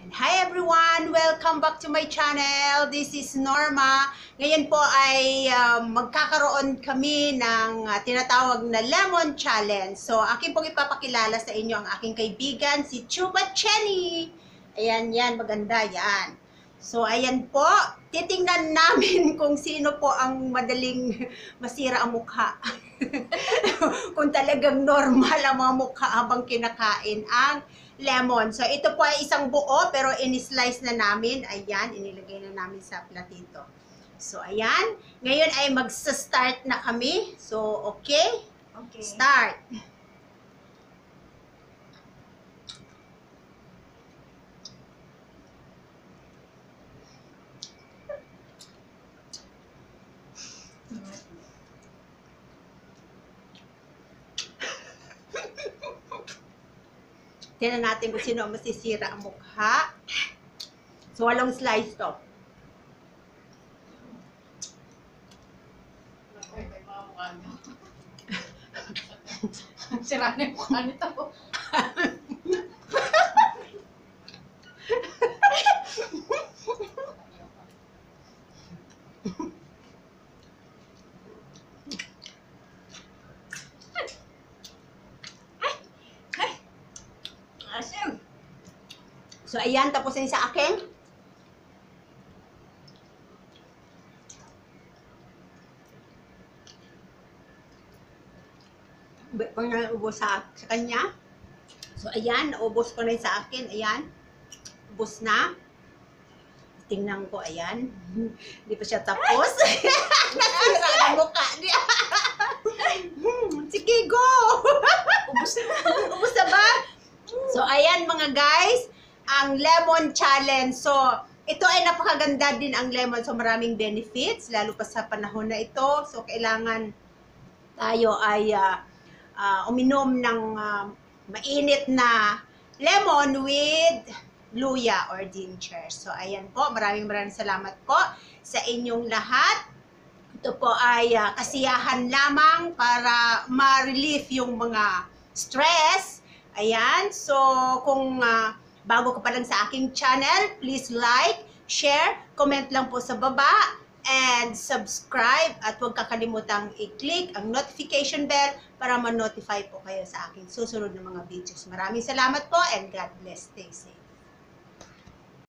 Hi everyone! Welcome back to my channel. This is Norma. Ngayon po ay magkakaroon kami ng tinatawag na Lemon Challenge. So, akin pong ipapakilala sa inyo ang aking kaibigan, si Chuba Chenny. Ayan, yan. Maganda yan. So, ayan po. Titingnan namin kung sino po ang madaling masira ang mukha. Kung talagang normal ang mga mukha habang kinakain ang lemon. So, ito po ay isang buo, pero in-slice na namin. Ayan, inilagay na namin sa platito. So, ayan. Ngayon ay magsa-start na kami. So, okay? Okay. Start. Tingnan natin kung sino ang masisira ang mukha. So, walong slice to. Sira na yung mukha nito. Asim. So, ayan. Tapos na sa akin. Pag naubos sa kanya. So, ayan. Naubos ko na yun sa akin. Ayan. Ubos na. Tingnan ko. Ayan. Hindi pa siya tapos. Nasira ang mukha niya. Sige, go! Ubus na. Ubos na ba? So, ayan mga guys, ang lemon challenge. So, ito ay napakaganda din ang lemon. So, maraming benefits, lalo pa sa panahon na ito. So, kailangan tayo ay uminom ng mainit na lemon with luya or ginger. So, ayan po. Maraming salamat po sa inyong lahat. Ito po ay kasiyahan lamang para ma-relieve yung mga stress. Ayan, so kung bago ka pa lang sa aking channel, please like, share, comment lang po sa baba, and subscribe. At huwag kakalimutang i-click ang notification bell para ma-notify po kayo sa aking susunod na mga videos. Maraming salamat po and God bless. Stay safe.